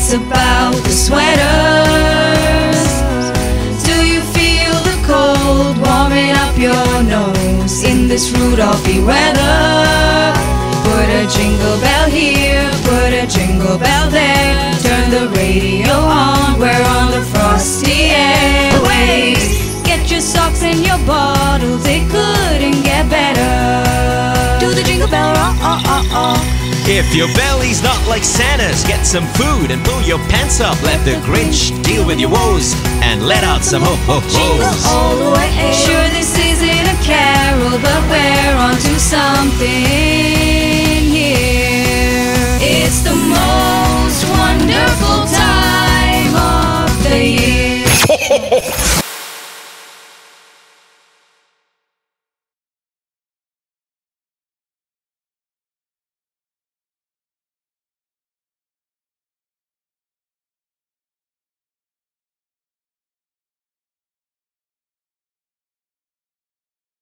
It's about the sweaters. Do you feel the cold warming up your nose in this Rudolphy weather? Put a jingle bell here, put a jingle bell there. Turn the radio on, we're on the frosty airwaves. Get your socks and your bottles, it couldn't get better. Do the jingle bell roll. If your belly's not like Santa's, get some food and pull your pants up. Let the Grinch deal with your woes and let out some ho-ho-hos. Jingle all the way. Sure, this isn't a carol, but we're onto something here. It's the most wonderful time of the year.